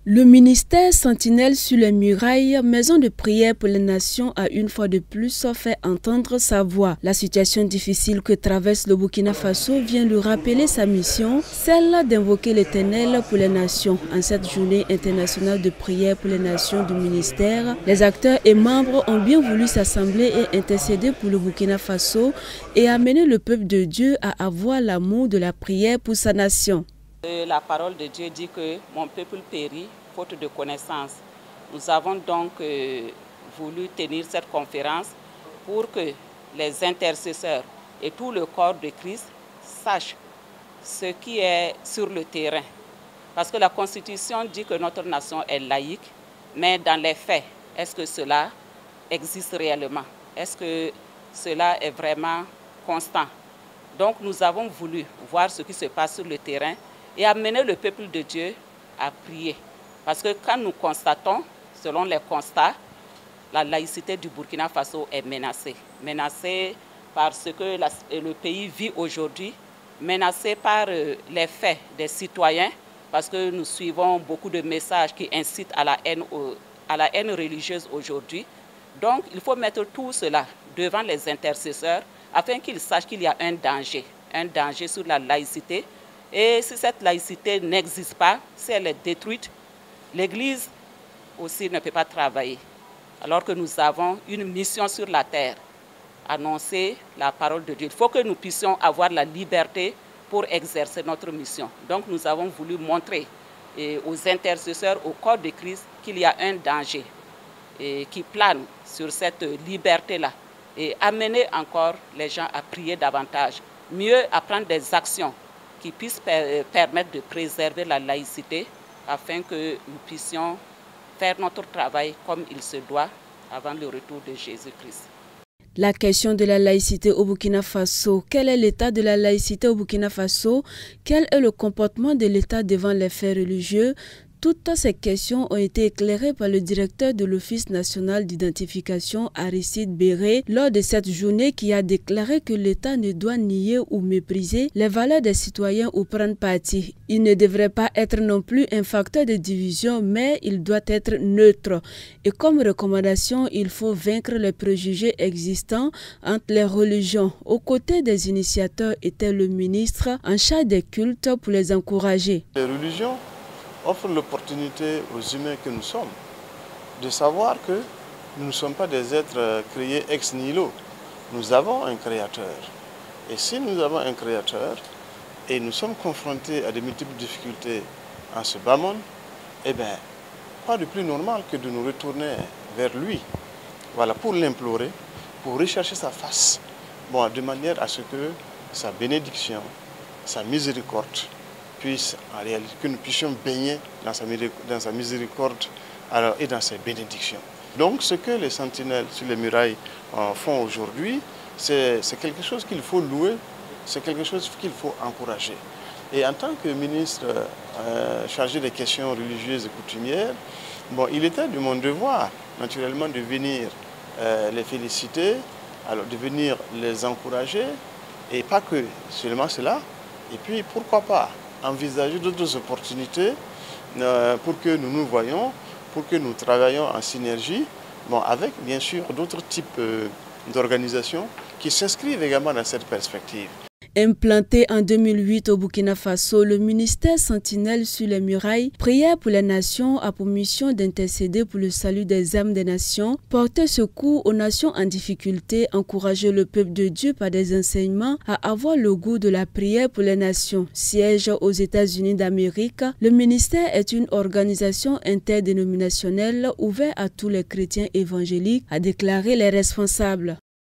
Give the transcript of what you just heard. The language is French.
Le ministère Sentinelle sur les murailles, maison de prière pour les nations, a une fois de plus fait entendre sa voix. La situation difficile que traverse le Burkina Faso vient lui rappeler sa mission, celle d'invoquer l'Éternel pour les nations. En cette journée internationale de prière pour les nations du ministère, les acteurs et membres ont bien voulu s'assembler et intercéder pour le Burkina Faso et amener le peuple de Dieu à avoir l'amour de la prière pour sa nation. La parole de Dieu dit que mon peuple périt faute de connaissance. Nous avons donc voulu tenir cette conférence pour que les intercesseurs et tout le corps de Christ sachent ce qui est sur le terrain. Parce que la Constitution dit que notre nation est laïque, mais dans les faits, est-ce que cela existe réellement? Est-ce que cela est vraiment constant? Donc nous avons voulu voir ce qui se passe sur le terrain et amener le peuple de Dieu à prier. Parce que quand nous constatons, selon les constats, la laïcité du Burkina Faso est menacée. Menacée par ce que le pays vit aujourd'hui, menacée par les faits des citoyens, parce que nous suivons beaucoup de messages qui incitent à la haine religieuse aujourd'hui. Donc il faut mettre tout cela devant les intercesseurs afin qu'ils sachent qu'il y a un danger sur la laïcité. Et si cette laïcité n'existe pas, si elle est détruite, l'Église aussi ne peut pas travailler. Alors que nous avons une mission sur la terre, annoncer la parole de Dieu. Il faut que nous puissions avoir la liberté pour exercer notre mission. Donc nous avons voulu montrer aux intercesseurs, au corps de Christ, qu'il y a un danger qui plane sur cette liberté-là. Et amener encore les gens à prier davantage, mieux à prendre des actions qui puissent permettre de préserver la laïcité afin que nous puissions faire notre travail comme il se doit avant le retour de Jésus-Christ. La question de la laïcité au Burkina Faso. Quel est l'état de la laïcité au Burkina Faso? Quel est le comportement de l'État devant les faits religieux? Toutes ces questions ont été éclairées par le directeur de l'Office national d'identification, Aristide Béré, lors de cette journée qui a déclaré que l'État ne doit nier ou mépriser les valeurs des citoyens ou prendre parti. Il ne devrait pas être non plus un facteur de division, mais il doit être neutre. Et comme recommandation, il faut vaincre les préjugés existants entre les religions. Aux côtés des initiateurs était le ministre en charge des cultes pour les encourager. Les religions offre l'opportunité aux humains que nous sommes de savoir que nous ne sommes pas des êtres créés ex nihilo. Nous avons un créateur. Et si nous avons un créateur et nous sommes confrontés à de multiples difficultés en ce bas monde, eh bien, pas de plus normal que de nous retourner vers lui. Voilà, pour l'implorer, pour rechercher sa face. Bon, de manière à ce que sa bénédiction, sa miséricorde, en réalité, que nous puissions baigner dans sa miséricorde et dans ses bénédictions. Donc ce que les sentinelles sur les murailles font aujourd'hui, c'est quelque chose qu'il faut louer, c'est quelque chose qu'il faut encourager. Et en tant que ministre chargé des questions religieuses et coutumières, bon, il était de mon devoir, naturellement, de venir les féliciter, alors de venir les encourager, et pas que seulement cela, et puis pourquoi pas envisager d'autres opportunités pour que nous nous voyions, pour que nous travaillions en synergie, bon, avec bien sûr d'autres types d'organisations qui s'inscrivent également dans cette perspective. Implanté en 2008 au Burkina Faso, le ministère Sentinelle sur les murailles, prière pour les nations, a pour mission d'intercéder pour le salut des âmes des nations, porter secours aux nations en difficulté, encourager le peuple de Dieu par des enseignements à avoir le goût de la prière pour les nations. Siège aux États-Unis d'Amérique, le ministère est une organisation interdénominationnelle ouverte à tous les chrétiens évangéliques, a déclaré les responsables.